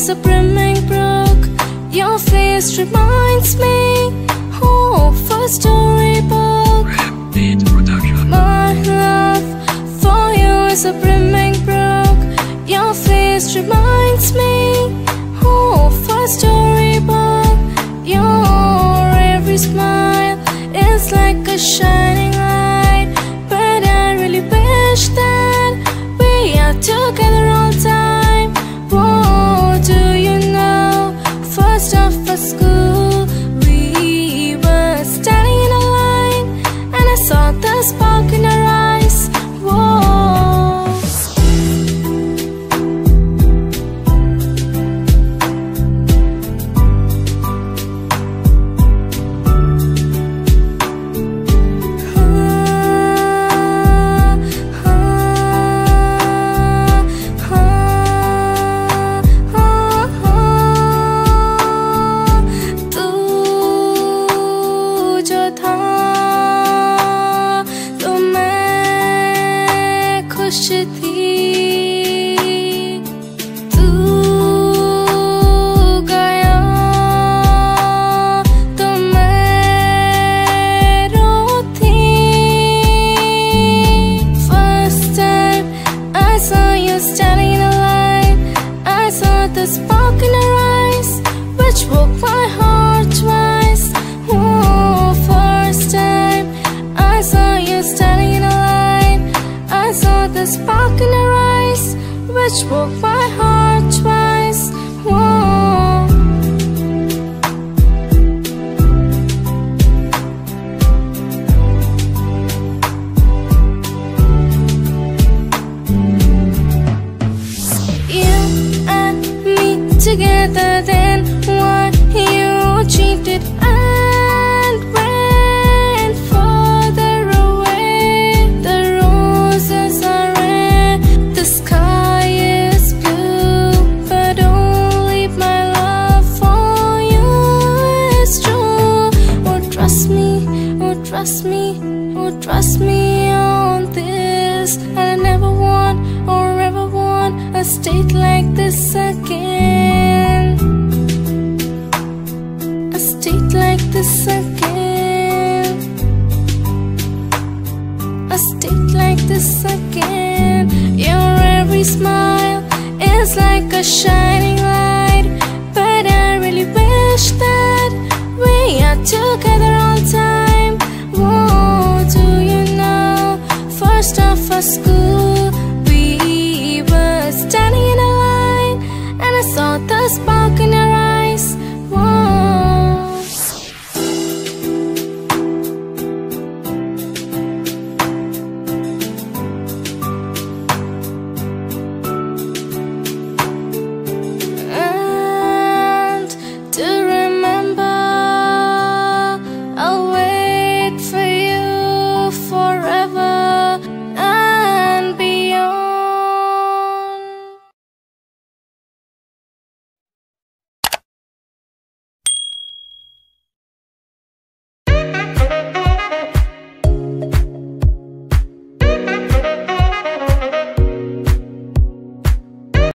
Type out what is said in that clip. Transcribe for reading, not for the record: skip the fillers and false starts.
a brimming brook. Your face reminds me of a storybook. My love for you is a brimming brook. Your face reminds me of a storybook. Your every smile is like a shining light, but I really wish that we are together all the time. What do you know? First off for school, we were standing in a line, and I saw the spark in her eyes. Whoa. The spark in her eyes, which broke my heart twice. Oh, first time I saw you standing in a line, I saw the spark in her eyes, which broke my heart twice. Whoa. Together, then why you cheated and went further away? The roses are red, the sky is blue, but only my love for you is true. Oh, trust me, oh, trust me, oh, trust me on this. I never want or ever want a state like this again. Like this again, a state like this again. Your every smile is like a shining light.